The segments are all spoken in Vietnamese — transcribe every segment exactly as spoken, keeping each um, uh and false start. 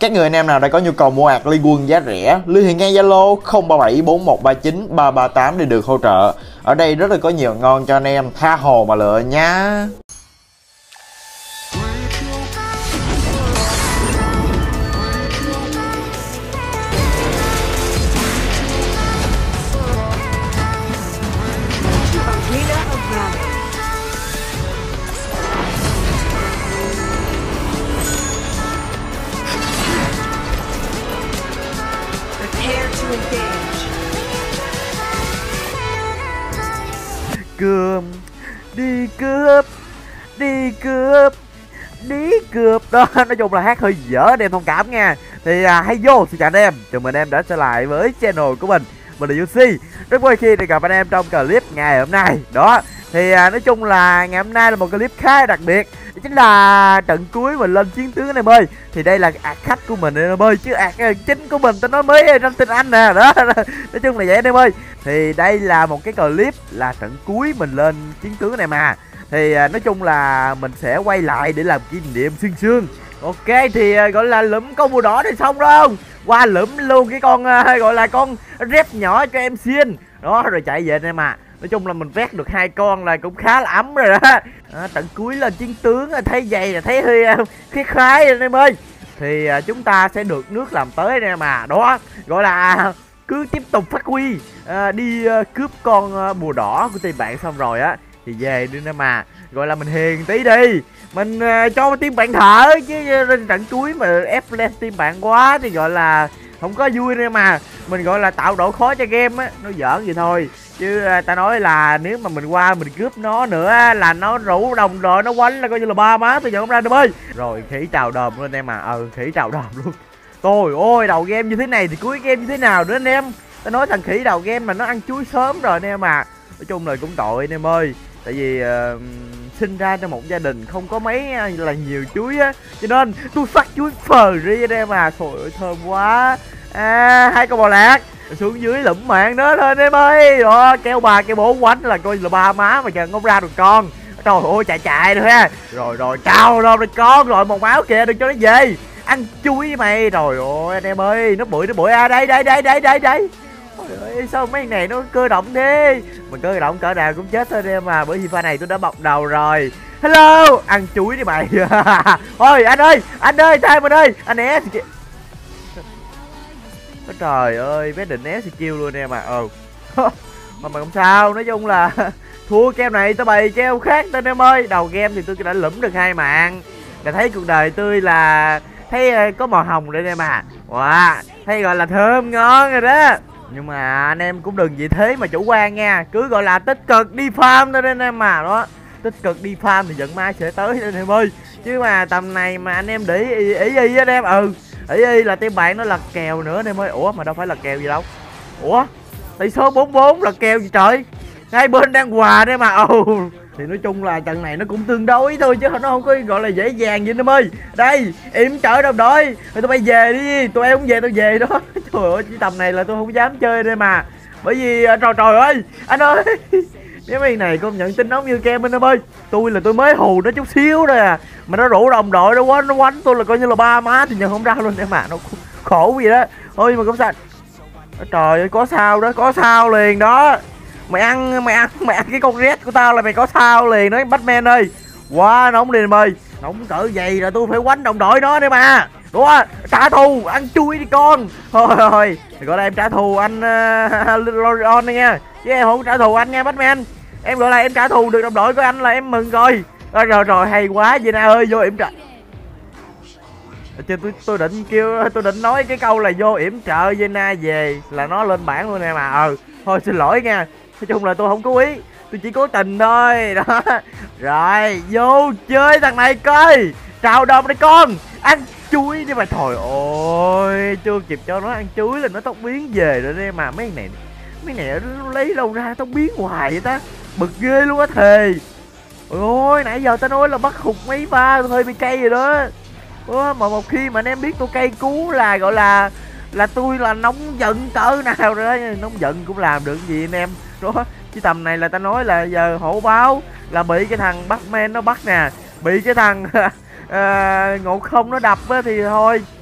Các người anh em nào đã có nhu cầu mua ạc Liên Quân giá rẻ, liên hệ ngay Zalo không ba bảy bốn một ba chín ba ba tám để được hỗ trợ. Ở đây rất là có nhiều ngon cho anh em tha hồ mà lựa nhá. Cướp, đi cướp, đi cướp, đi cướp đó. Nói chung là hát hơi dở anh em thông cảm nha. Thì à, hay vô, xin chào anh em, chào mừng anh em đã trở lại với channel của mình. Mình là Yuxi, rất vui khi được gặp anh em trong clip ngày hôm nay. Đó, thì à, nói chung là ngày hôm nay là một clip khá đặc biệt. Đó chính là trận cuối mình lên chiến tướng anh em ơi. Thì đây là ạc khách của mình anh em ơi, chứ ạc chính của mình tôi nói mới trong tin anh nè. Đó, nói chung là vậy anh em ơi. Thì đây là một cái clip là trận cuối mình lên chiến tướng này mà. Thì à, nói chung là mình sẽ quay lại để làm kỷ niệm xương xương. Ok, thì à, gọi là lụm con bùa đỏ thì xong rồi không? Qua lụm luôn cái con à, gọi là con rep nhỏ cho em xin. Đó, rồi chạy về đây mà. Nói chung là mình vét được hai con là cũng khá là ấm rồi đó. À, trận cuối lên chiến tướng thấy vậy là thấy hơi uh, khí khái anh em ơi. Thì uh, chúng ta sẽ được nước làm tới đây mà. Đó, gọi là cứ tiếp tục phát huy, uh, đi uh, cướp con uh, bùa đỏ của team bạn xong rồi á thì về đi nè mà. Gọi là mình hiền tí đi, mình uh, cho team bạn thở chứ uh, trận cuối mà ép lên team bạn quá thì gọi là không có vui nữa mà. Mình gọi là tạo độ khó cho game á, nó giỡn vậy thôi. Chứ ta nói là nếu mà mình qua mình cướp nó nữa là nó rủ đồng đội nó quánh là coi như là ba má tôi nhận không ra đâu ơi. Rồi khỉ trào đờm luôn anh em mà. Ừ, khỉ trào đờm luôn. Trời ơi, đầu game như thế này thì cuối game như thế nào nữa anh em. Ta nói thằng khỉ đầu game mà nó ăn chuối sớm rồi anh em mà. Nói chung là cũng tội anh em ơi. Tại vì uh, sinh ra trong một gia đình không có mấy là nhiều chuối á, cho nên tôi phát chuối phờ ri anh em mà. Trời ơi thơm quá. À, hai con bò lạc xuống dưới lụm mạng đó lên em ơi. Đó, kéo ba cái bốn quánh là coi là ba má mà chờ không ra được con. Trời ơi chạy chạy rồi ha. Rồi rồi chào rồi, rồi con rồi một máu kìa, đừng cho nó về ăn chuối mày. Rồi ôi anh em ơi, nó bụi nó bụi à, đây đây đây đây đây đây. Ôi ơi, sao mấy này nó cơ động thế. Mình cơ động cỡ nào cũng chết thôi em mà, bởi vì pha này tôi đã bọc đầu rồi. Hello, ăn chuối đi mày. Ôi anh ơi, anh ơi, thay mình ơi, anh né kìa. Trời ơi, bé định né skill luôn em mà. Ừ. Mà mà không sao, nói chung là thua keo này tôi bày keo khác tên em ơi. Đầu game thì tôi đã lụm được hai mạng. Đã thấy cuộc đời tôi là thấy có màu hồng đây em mà. Wow, thấy gọi là thơm ngon rồi đó. Nhưng mà anh em cũng đừng vì thế mà chủ quan nha. Cứ gọi là tích cực đi farm thôi anh em mà. Đó, tích cực đi farm thì giận mai sẽ tới anh em ơi. Chứ mà tầm này mà anh em để ý ý ý anh em. Ừ, ý ý là team bạn nó là kèo nữa anh em ơi. Ủa mà đâu phải là kèo gì đâu. Ủa tỷ số bốn bốn là kèo gì trời. Hai bên đang hòa đấy mà. Ừ, thì nói chung là trận này nó cũng tương đối thôi chứ nó không có gọi là dễ dàng vậy em ơi. Đây im chở đồng đội rồi, tụi bay về đi, tụi em không về tôi về đó. Trời ơi, chỉ tầm này là tôi không dám chơi đây mà. Bởi vì trời trời ơi anh ơi, cái mấy này công nhận tin nóng như kem anh em ơi. Tôi là tôi mới hù nó chút xíu thôi à, mà nó rủ đồng đội nó quánh nó quánh tôi là coi như là ba má thì nhận không ra luôn em mà. Nó khổ gì đó thôi mà không sao. Trời ơi có sao đó, có sao liền đó. Mày ăn mày ăn mày ăn cái con red của tao là mày có sao liền đó Batman ơi. Quá nóng đi em ơi, nóng cỡ vậy là tôi phải quánh đồng đội nó đấy mà. Đúng không? Trả thù, ăn chui đi con. Thôi thôi, gọi là em trả thù anh uh, Lorion đây nha. Chứ em không trả thù anh nha Batman. Em gọi là em trả thù được đồng đội của anh là em mừng rồi. Rồi rồi, rồi hay quá Vina ơi, vô yểm trợ. Chứ tôi tôi định kêu tôi định nói cái câu là vô yểm trợ Vina về là nó lên bảng luôn nè mà. Ừ, thôi xin lỗi nha. Nói chung là tôi không cố ý, tôi chỉ cố tình thôi. Đó. Rồi, vô chơi thằng này coi. Chào đồng đây con. Ăn chuối đi mà. Trời ơi, chưa kịp cho nó ăn chuối là nó tóc biến về rồi đây mà. Mấy này mấy này nó lấy đâu ra tóc biến hoài vậy ta. Bực ghê luôn á thề. Ôi nãy giờ tao nói là bắt hụt mấy pha hơi bị cay rồi đó. Ủa, mà một khi mà anh em biết tôi cay cú là gọi là là tôi là nóng giận cỡ nào rồi đó. Nóng giận cũng làm được gì anh em. Đó, chứ tầm này là ta nói là giờ hổ báo là bị cái thằng Batman nó bắt nè, bị cái thằng uh, Ngộ Không nó đập á thì thôi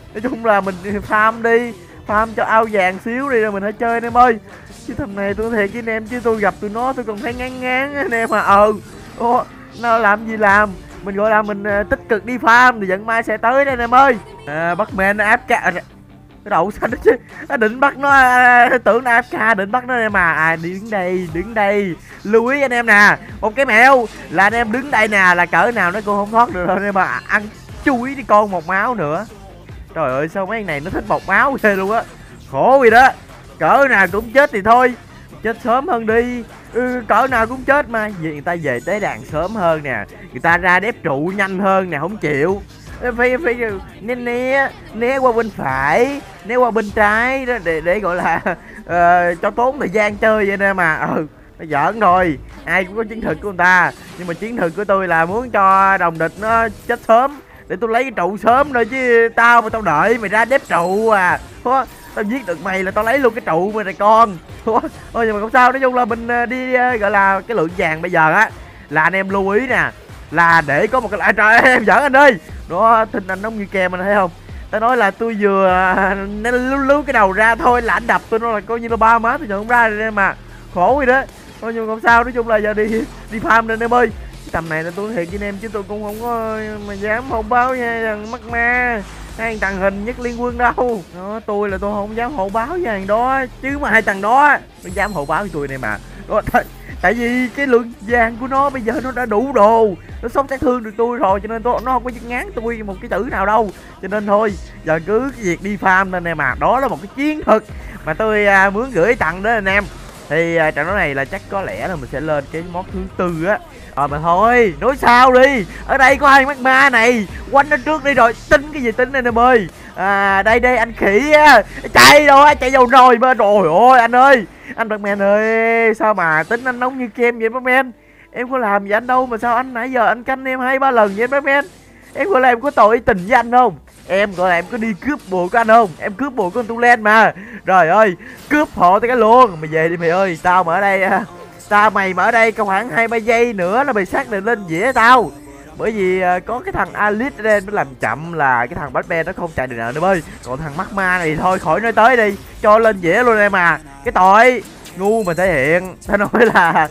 Nói chung là mình farm đi, farm cho ao vàng xíu đi rồi mình hãy chơi anh em ơi. Chứ thằng này tôi thiệt với anh em, chứ tôi gặp tụi nó tôi còn thấy ngán ngán anh em mà. ờ Ô, nó làm gì làm, mình gọi là mình uh, tích cực đi farm thì vẫn mai sẽ tới đây anh em ơi. À, bắt men áp ca cái đậu xanh đó chứ, nó định bắt nó, uh, tưởng nó áp ca định bắt nó em mà. À đứng đây, đứng đây, lưu ý anh em nè, một cái mẹo là anh em đứng đây nè là cỡ nào nó cũng không thoát được đâu anh em mà. Ăn chuối đi con, một máu nữa. Trời ơi sao mấy anh này nó thích một máu ghê luôn á, khổ gì đó. Cỡ nào cũng chết thì thôi, chết sớm hơn đi. Ừ, cỡ nào cũng chết mà. Vì người ta về tới đàn sớm hơn nè, người ta ra đép trụ nhanh hơn nè, không chịu. Phải phải né né né qua bên phải, né qua bên trái đó để để gọi là uh, cho tốn thời gian chơi vậy nè mà. Ừ, nó giỡn rồi, ai cũng có chiến thuật của người ta, nhưng mà chiến thuật của tôi là muốn cho đồng địch nó chết sớm để tôi lấy cái trụ sớm rồi, chứ tao mà tao đợi mày ra đép trụ à. Thôi, tao giết được mày là tao lấy luôn cái trụ mày này con. Thôi nhưng mà không sao, nói chung là mình đi gọi là cái lượng vàng bây giờ á là anh em lưu ý nè, là để có một cái lại trời em giỡn anh ơi. Đó thinh anh giống như kem anh thấy không, tao nói là tôi vừa nó lú lú cái đầu ra thôi là anh đập tôi, nó là coi như là ba má tôi nhận không ra rồi mà, khổ vậy đó. Thôi nhưng mà không sao, nói chung là giờ đi đi farm lên em ơi. Cái tầm này là tôi thiệt với anh em, chứ tôi cũng không có mà dám thông báo nha thằng mắc ma hai thằng hình nhất liên quân đâu. Đó, tôi là tôi không dám hộ báo với thằng đó, chứ mà hai thằng đó nó dám hộ báo với tôi này mà. Đó, tại vì cái lượng vàng của nó bây giờ nó đã đủ đồ, nó sống sát thương được tôi rồi, cho nên tôi nó không có ngán tôi một cái chữ nào đâu. Cho nên thôi giờ cứ cái việc đi farm lên em mà, đó là một cái chiến thuật mà tôi à, muốn gửi tặng đến anh em. Thì à, trận đấu này là chắc có lẽ là mình sẽ lên cái món thứ tư á. Ờ mà thôi nói sao đi, ở đây có hai mắt ma này, quanh nó trước đi rồi tính cái gì tính anh em ơi. À đây đây anh khỉ á, chạy rồi chạy vào rồi bên rồi. Ôi anh ơi, anh Batman ơi, sao mà tính anh nóng như kem vậy Batman? Em có làm gì anh đâu mà sao anh nãy giờ anh canh em hai ba lần vậy Batman? Em gọi là em có tội tình với anh không? Em gọi là em có đi cướp bùa của anh không? Em cướp bùa của anh Tu Len mà. Trời ơi, cướp hộ tới cái luôn. Mày về đi mày ơi, tao mà ở đây tao mày mà ở đây còn khoảng hai ba giây nữa là mày xác định lên dĩa tao. Bởi vì uh, có cái thằng Alice ở đây nó làm chậm là cái thằng Batman nó không chạy được nữa em ơi. Còn thằng mắt ma này thôi khỏi nói tới đi, cho lên dĩa luôn em mà. Cái tội ngu mà thể hiện, tao nói là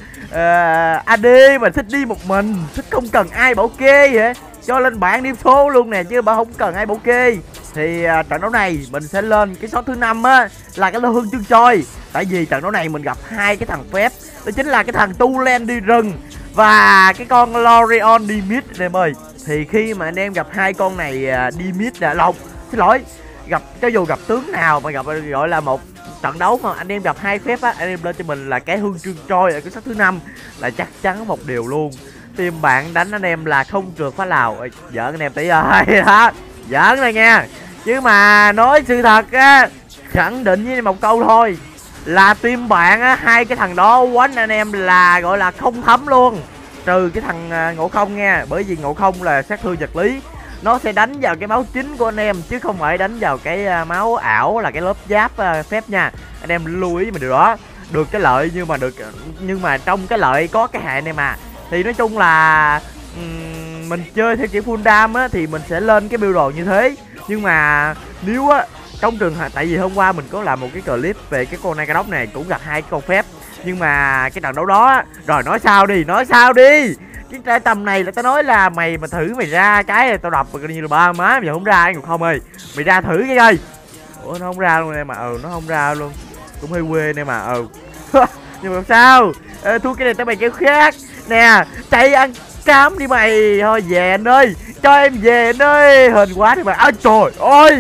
uh, a đê mà thích đi một mình, thích không cần ai bảo kê vậy, cho lên bảng điểm số luôn nè, chứ bà không cần ai bảo kê. Thì uh, trận đấu này mình sẽ lên cái số thứ năm á, là cái huân chương choi. Tại vì trận đấu này mình gặp hai cái thằng phép, đó chính là cái thằng Tu Len đi rừng và cái con Lorion đi mid anh em ơi. Thì khi mà anh em gặp hai con này uh, đi mid là lộc, xin lỗi, gặp cho dù gặp tướng nào mà gặp gọi là một trận đấu mà anh em gặp hai phép á, anh em lên cho mình là cái huân chương choi ở cái set thứ năm là chắc chắn một điều luôn, team bạn đánh anh em là không trượt phá lào. Ê, giỡn anh em tí ơi đó, giỡn này nha, chứ mà nói sự thật á, khẳng định với một câu thôi là team bạn á, hai cái thằng đó quánh anh em là gọi là không thấm luôn, trừ cái thằng Ngộ Không nha, bởi vì Ngộ Không là sát thương vật lý, nó sẽ đánh vào cái máu chính của anh em chứ không phải đánh vào cái máu ảo là cái lớp giáp phép nha. Anh em lưu ý mình điều đó. Được cái lợi nhưng mà được nhưng mà trong cái lợi có cái hại anh em à. Thì nói chung là um, mình chơi theo kiểu full dam á thì mình sẽ lên cái build đồ như thế. Nhưng mà nếu á trong trường hợp, tại vì hôm qua mình có làm một cái clip về cái con Nagaroth này cũng gặp hai con phép, nhưng mà cái trận đấu đó rồi nói sao đi, nói sao đi. Cái trái tầm này là tao nói là mày mà thử mày ra cái này tao đập mà coi như là ba má, bây giờ không ra anh không ơi. Mày ra thử cái coi. Ủa nó không ra luôn em mà, ừ nó không ra luôn. Cũng hơi quê em mà, ừ. Nhưng mà sao? Ê, thua cái này tao mày kêu khác. Nè, chạy ăn cám đi mày. Thôi về anh ơi, cho em về anh ơi. Hên quá đi mà. Ôi trời ơi.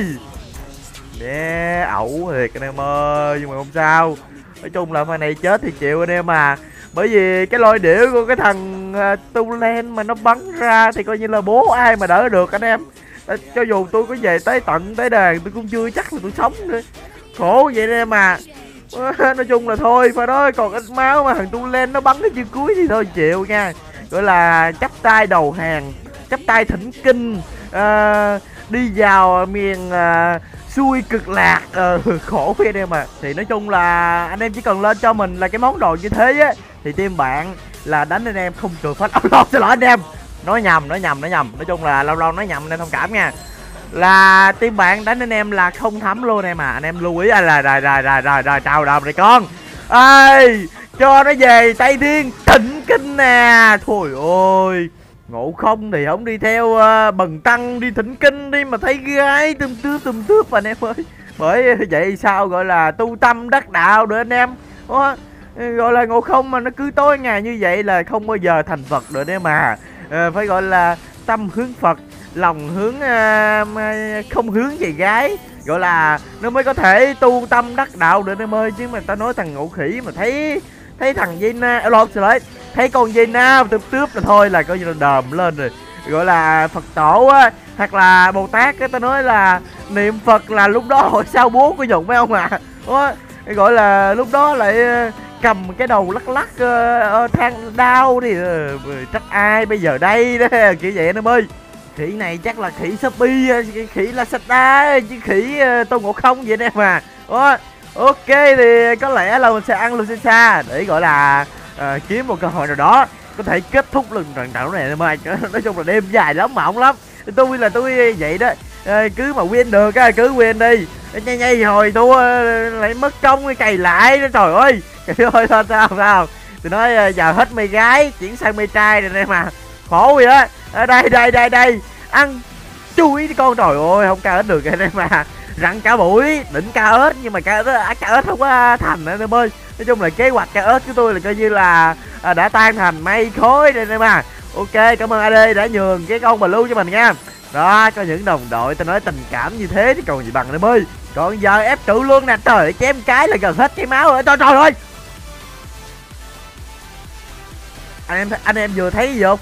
Nè, ẩu thiệt anh em ơi, nhưng mà không sao. Nói chung là pha này chết thì chịu anh em à. Bởi vì cái lôi điểu của cái thằng uh, Tu Len mà nó bắn ra thì coi như là bố ai mà đỡ được anh em. À, cho dù tôi có về tới tận tới đàn tôi cũng chưa chắc là tôi sống nữa. Khổ vậy em mà. À, nói chung là thôi pha đó còn ít máu mà thằng Tu Len nó bắn cái chiêu cuối thì thôi chịu nha. Gọi là chắp tay đầu hàng, chắp tay thỉnh kinh, uh, đi vào miền uh, xui cực lạc, ờ, khổ với anh em à. Thì nói chung là anh em chỉ cần lên cho mình là cái món đồ như thế á, thì team bạn là đánh anh em không trượt phách. Lâu xin lỗi anh em, nói nhầm nói nhầm nói nhầm nói chung là lâu lâu nói nhầm nên thông cảm nha. là team bạn đánh anh em là không thấm luôn em à. Anh em lưu ý, à là rồi rồi rồi rồi rồi chào đồng này con ơi, cho nó về Tây Thiên Thịnh Kinh nè. Thôi ôi, Ngộ Không thì không đi theo uh, Bần Tăng đi Thịnh Kinh đi mà thấy gái tùm tướp tùm tướp anh em ơi. Bởi vậy sao gọi là tu tâm đắc đạo được anh em. Đó, gọi là Ngộ Không mà nó cứ tối ngày như vậy là không bao giờ thành Phật được đấy mà. À, phải gọi là tâm hướng Phật, lòng hướng uh, không hướng về gái, gọi là nó mới có thể tu tâm đắc đạo được em ơi. Chứ mà ta nói thằng Ngộ Khỉ mà thấy thấy thằng Gina à, lộn rồi, thấy con Gina tướp tướp là thôi là coi như là đờm lên rồi. Gọi là Phật tổ á hoặc là Bồ Tát á, ta nói là niệm Phật là lúc đó hồi sao bố có dùng mấy ông à. Đó, gọi là lúc đó lại cầm cái đầu lắc lắc uh, than đau đi uh, trách ai bây giờ đây đó kiểu vậy anh em ơi. Khỉ này chắc là khỉ Shopee, khỉ Lazada chứ khỉ uh, Tôn Ngộ Không vậy nè mà. Đó, ok thì có lẽ là mình sẽ ăn Lucisa để gọi là uh, kiếm một cơ hội nào đó có thể kết thúc lần trận đấu này em ơi. Nói chung là đêm dài lắm mà không lắm. Tôi là tôi vậy đó, uh, cứ mà win được á cứ win đi, nhây nhây hồi thua lại mất công cày lại đó trời ơi. Trời ơi sao sao sao tôi nói giờ hết mê gái chuyển sang mê trai rồi đây mà khổ vậy đó. Ở đây đây đây đây ăn chui con, trời ơi không ca ớt được rồi đây mà. Rặn cả buổi đỉnh ca ớt nhưng mà ca ớt ca ớt không có thành anh em ơi. Nói chung là kế hoạch ca ớt của tôi là coi như là à, đã tan thành mây khói đây đây mà. Ok, cảm ơn a đê đã nhường cái con blue cho mình nha. Đó, có những đồng đội tôi nói tình cảm như thế thì còn gì bằng em ơi. Còn giờ ép trụ luôn nè, trời ơi, chém cái là gần hết cái máu rồi. Trời trời ơi, anh em anh em vừa thấy gì không?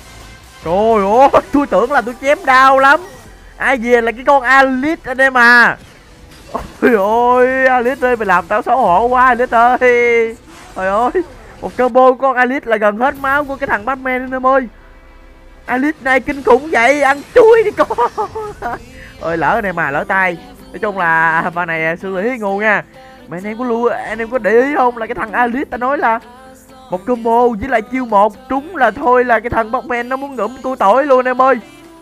Trời ơi, tôi tưởng là tôi chém đau lắm, ai về là cái con Alice anh em à. Ôi ôi Alice ơi, mày làm tao xấu hổ quá Alice ơi. Trời ơi, một combo con Alice là gần hết máu của cái thằng Batman anh em ơi. Alice này kinh khủng vậy, ăn chuối đi con. Ôi lỡ này mà lỡ tay. Nói chung là pha này xử lý ngu nha. Mà anh em có lưu anh em có để ý không, là cái thằng Alice ta nói là một combo với lại chiêu một trúng là thôi là cái thằng Batman nó muốn ngụm cua tỏi luôn em ơi.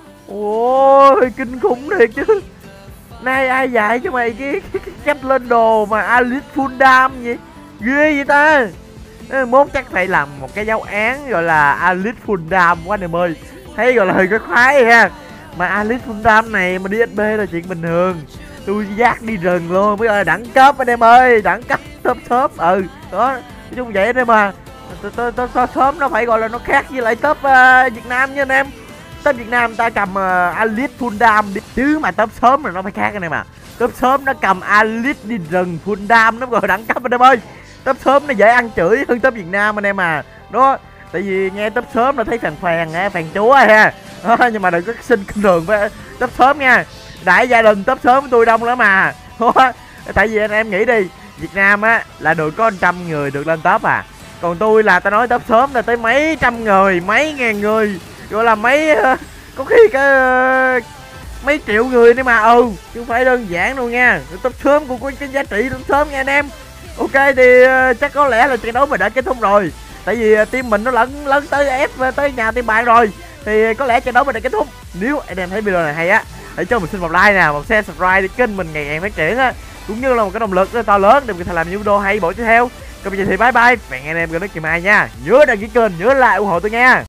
Ôi kinh khủng thiệt chứ. Nay ai dạy cho mày cái, cái, cái cách lên đồ mà Alice full dam vậy, ghê vậy ta. Mốt chắc phải làm một cái giáo án gọi là Alice full dam quá anh em ơi. Thấy gọi là hơi có khoái ha. Mà Alice full dam này mà đi ét pê là chuyện bình thường. Tôi dắt đi rừng luôn mới là đẳng cấp anh em ơi, đẳng cấp top top. Ừ đó, nói chung vậy đấy mà. Top sớm nó phải gọi là nó khác với lại top uh, Việt Nam nha anh em. Top Việt Nam ta cầm uh, Alice full dam đi, chứ mà top sớm là nó phải khác anh em à. Top sớm nó cầm Alice đi rừng full dam nó gọi đẳng cấp anh em ơi. Top sớm nó dễ ăn chửi hơn top Việt Nam anh em à. Đó, tại vì nghe top sớm là thấy phèn phèn nghe phèn chúa ha. Đó, nhưng mà đừng có xin kinh thường với top sớm nha. Đại gia đình top sớm tôi đông lắm mà. Đó, tại vì anh em nghĩ đi, Việt Nam á là được có một trăm người được lên top à. Còn tôi là tao nói top sớm là tới mấy trăm người, mấy ngàn người, gọi là mấy uh, có khi cái uh, mấy triệu người nữa mà. Ừ, chứ không phải đơn giản đâu nha. Top sớm cũng có cái giá trị top sớm nha anh em. Ok thì uh, chắc có lẽ là trận đấu mình đã kết thúc rồi. Tại vì uh, team mình nó lẫn lẫn tới ép tới nhà team bạn rồi. Thì có lẽ trận đấu mình đã kết thúc. Nếu anh em thấy video này hay á, hãy cho mình xin một like nè, một share, subscribe để kênh mình ngày càng phát triển á, cũng như là một cái động lực to lớn để mình có thể làm những video hay bổ tiếp theo. Còn bây giờ thì bye bye, hẹn anh em gặp lại kỳ mai nha. Nhớ đăng ký kênh, nhớ like ủng hộ tôi nha.